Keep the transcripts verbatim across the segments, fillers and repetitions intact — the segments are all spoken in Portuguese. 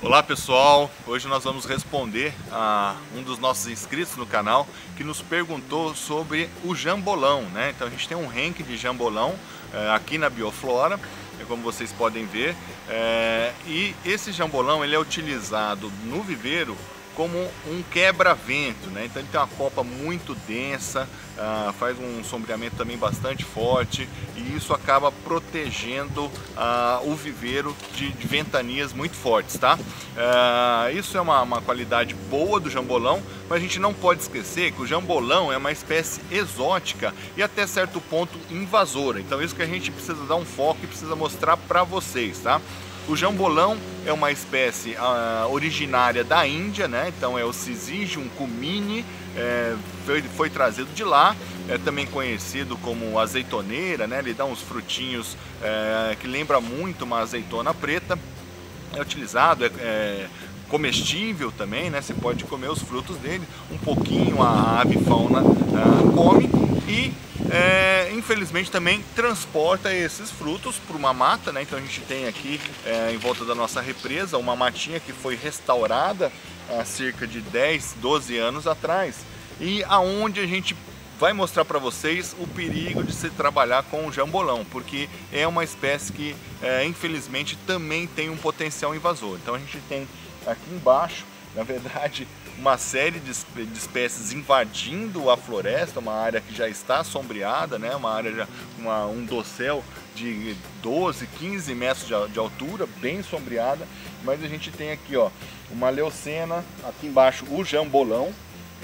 Olá pessoal, hoje nós vamos responder a um dos nossos inscritos no canal que nos perguntou sobre o jambolão, né? Então a gente tem um ranking de jambolão é, aqui na Bioflora, como vocês podem ver, é, e esse jambolão ele é utilizado no viveiro como um quebra-vento, né? Então ele tem uma copa muito densa, uh, faz um sombreamento também bastante forte e isso acaba protegendo uh, o viveiro de, de ventanias muito fortes, tá? Uh, isso é uma, uma qualidade boa do jambolão, mas a gente não pode esquecer que o jambolão é uma espécie exótica e até certo ponto invasora. Então isso que a gente precisa dar um foco e precisa mostrar para vocês, tá? O jambolão é uma espécie uh, originária da Índia, né? Então é o Syzygium cumini, é, foi, foi trazido de lá, é também conhecido como azeitoneira, né? Ele dá uns frutinhos é, que lembra muito uma azeitona preta, é utilizado, é, é comestível também, né? Você pode comer os frutos dele, um pouquinho a avifauna uh, come e É, infelizmente também transporta esses frutos para uma mata, né? Então a gente tem aqui é, em volta da nossa represa uma matinha que foi restaurada há cerca de dez, doze anos atrás e aonde a gente vai mostrar para vocês o perigo de se trabalhar com o jambolão, porque é uma espécie que é, infelizmente também tem um potencial invasor. Então a gente tem aqui embaixo, na verdade, uma série de espécies invadindo a floresta, uma área que já está sombreada, né? Uma área já uma, um dossel de doze, quinze metros de, de altura, bem sombreada, mas a gente tem aqui, ó, uma leucena, aqui embaixo o jambolão,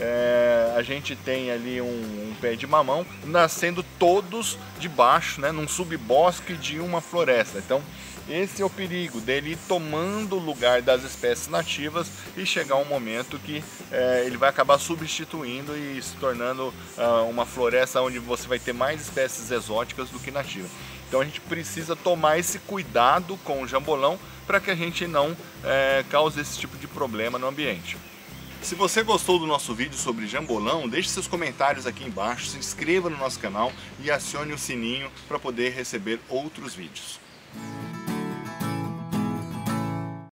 é, a gente tem ali um, um pé de mamão, nascendo todos debaixo, né? Num subbosque de uma floresta. Então esse é o perigo dele ir tomando o lugar das espécies nativas e chegar um momento que é, ele vai acabar substituindo e se tornando uh, uma floresta onde você vai ter mais espécies exóticas do que nativas. Então a gente precisa tomar esse cuidado com o jambolão para que a gente não é, cause esse tipo de problema no ambiente. Se você gostou do nosso vídeo sobre jambolão, deixe seus comentários aqui embaixo, se inscreva no nosso canal e acione o sininho para poder receber outros vídeos.